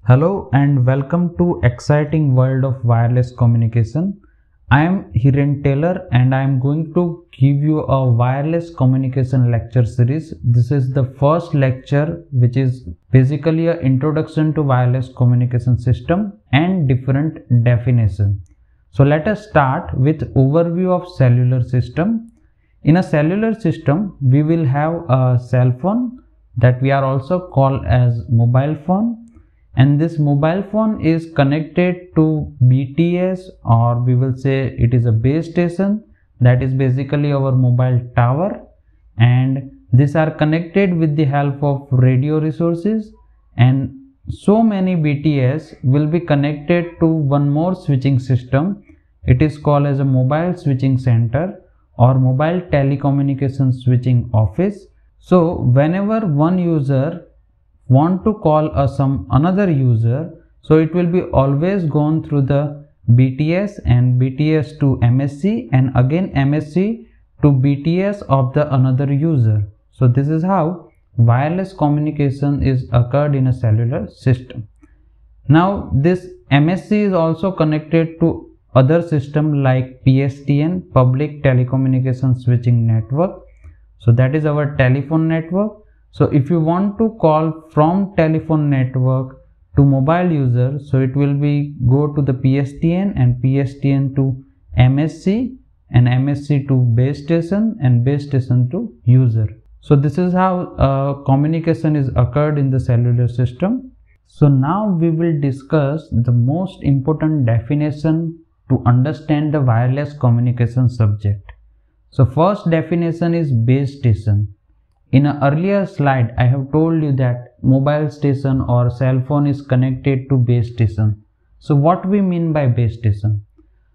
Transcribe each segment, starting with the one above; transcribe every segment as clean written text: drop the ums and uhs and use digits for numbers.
Hello and welcome to exciting world of wireless communication. I am Hiren Taylor and I am going to give you a wireless communication lecture series. This is the first lecture which is basically an introduction to wireless communication system and different definition. So let us start with overview of cellular system. In a cellular system, we will have a cell phone that we are also called as mobile phone. And this mobile phone is connected to BTS, or we will say it is a base station, that is basically our mobile tower, and these are connected with the help of radio resources, and so many BTS will be connected to one more switching system. It is called as a mobile switching center or mobile telecommunication switching office. So whenever one user want to call some another user, so it will be always gone through the BTS and BTS to MSC and again MSC to BTS of the another user. So this is how wireless communication is occurred in a cellular system. Now this MSC is also connected to other system like PSTN, public telecommunication switching network. So that is our telephone network. So if you want to call from telephone network to mobile user, so it will be go to the PSTN and PSTN to MSC and MSC to base station and base station to user. So this is how communication is occurred in the cellular system. So now we will discuss the most important definition to understand the wireless communication subject. So first definition is base station. In an earlier slide, I have told you that mobile station or cell phone is connected to base station. So what we mean by base station?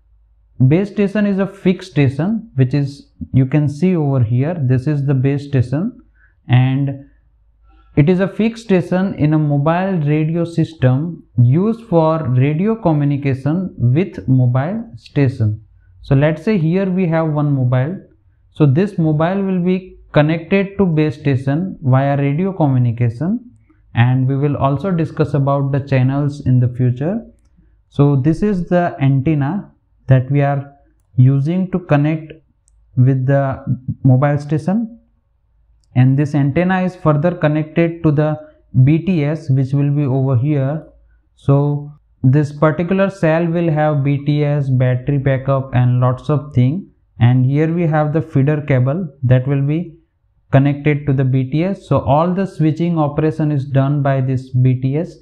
Base station is a fixed station, which is, you can see over here, this is the base station, and it is a fixed station in a mobile radio system used for radio communication with mobile station. So let's say here we have one mobile. So this mobile will be connected to base station via radio communication, and we will also discuss about the channels in the future. So this is the antenna that we are using to connect with the mobile station, and this antenna is further connected to the BTS, which will be over here. So this particular cell will have BTS, battery backup and lots of things, and here we have the feeder cable that will be connected to the BTS. So all the switching operation is done by this BTS.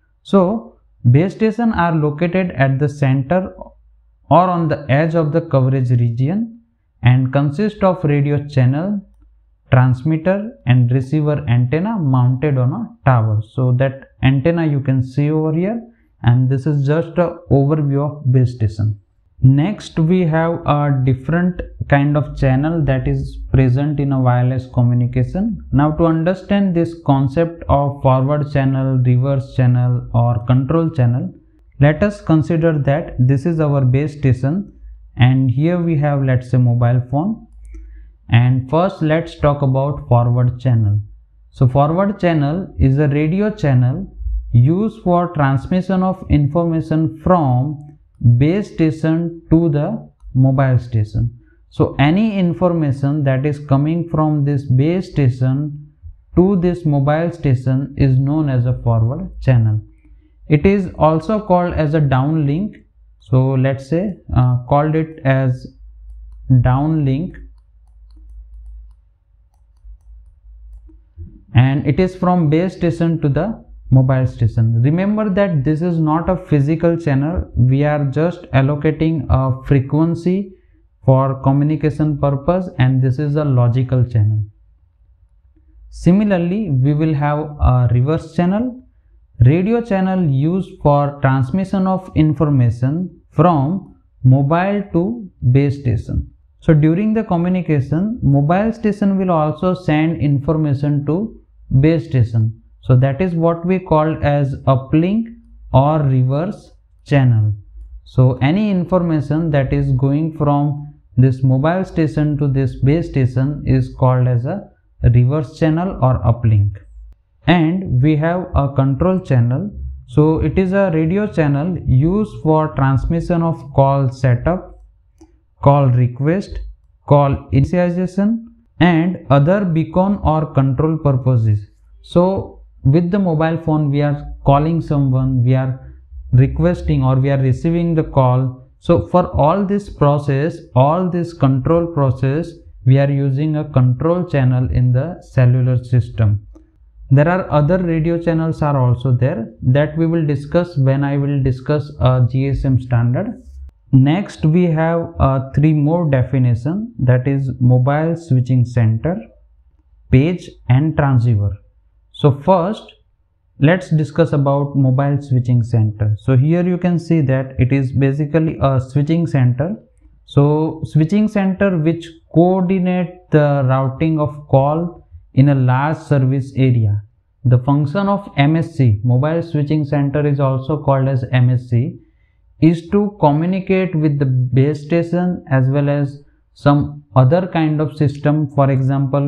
So base station are located at the center or on the edge of the coverage region and consist of radio channel, transmitter and receiver antenna mounted on a tower. So that antenna you can see over here, and this is just an overview of base station. Next we have a different kind of channel that is present in a wireless communication. Now to understand this concept of forward channel, reverse channel or control channel, let us consider that this is our base station and here we have, let's say, mobile phone. And first let's talk about forward channel. So forward channel is a radio channel used for transmission of information from base station to the mobile station. So any information that is coming from this base station to this mobile station is known as a forward channel. It is also called as a downlink. So let's say called it as downlink, and it is from base station to the mobile station. Remember that this is not a physical channel, we are just allocating a frequency for communication purpose, and this is a logical channel. Similarly, we will have a reverse channel, radio channel used for transmission of information from mobile to base station. So during the communication, mobile station will also send information to base station. So that is what we call as uplink or reverse channel. So any information that is going from this mobile station to this base station is called as a reverse channel or uplink. And we have a control channel. So it is a radio channel used for transmission of call setup, call request, call initialization and other beacon or control purposes. So with the mobile phone we are calling someone, we are requesting or we are receiving the call. So for all this process, all this control process, we are using a control channel in the cellular system. There are other radio channels are also there that we will discuss when I will discuss a GSM standard. Next we have three more definition, that is mobile switching center, page and transceiver. So first let's discuss about mobile switching center. So here you can see that it is basically a switching center. So switching center which coordinate the routing of call in a large service area. The function of MSC, mobile switching center, is also called as MSC, is to communicate with the base station as well as some other kind of system, for example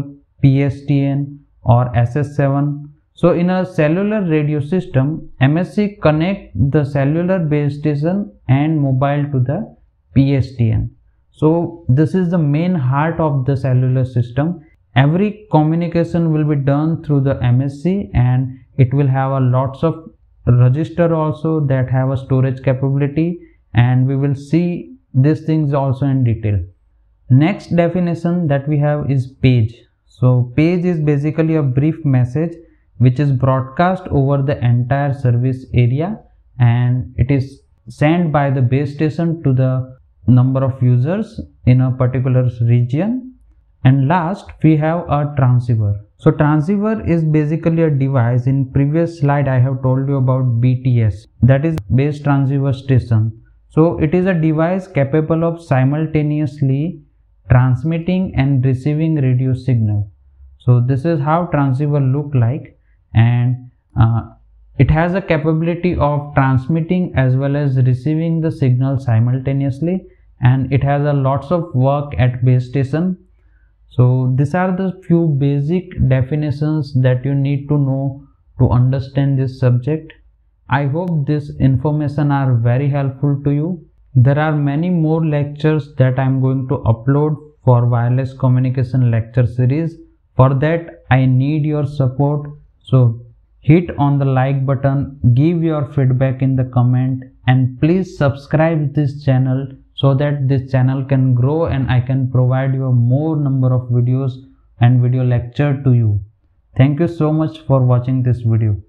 PSTN or SS7. So in a cellular radio system, MSC connect the cellular base station and mobile to the PSTN. So this is the main heart of the cellular system. Every communication will be done through the MSC and it will have a lots of register also that have a storage capability, and we will see these things also in detail. Next definition that we have is page. So page is basically a brief message which is broadcast over the entire service area and it is sent by the base station to the number of users in a particular region. And last we have a transceiver. So transceiver is basically a device. In previous slide I have told you about BTS, that is base transceiver station. So it is a device capable of simultaneously transmitting and receiving radio signal. So this is how transceiver look like, and it has a capability of transmitting as well as receiving the signal simultaneously, and it has a lots of work at base station. So these are the few basic definitions that you need to know to understand this subject. I hope this information are very helpful to you. There are many more lectures that I am going to upload for wireless communication lecture series. For that I need your support. So hit on the like button, give your feedback in the comment, and please subscribe this channel so that this channel can grow and I can provide you a more number of videos and video lecture to you. Thank you so much for watching this video.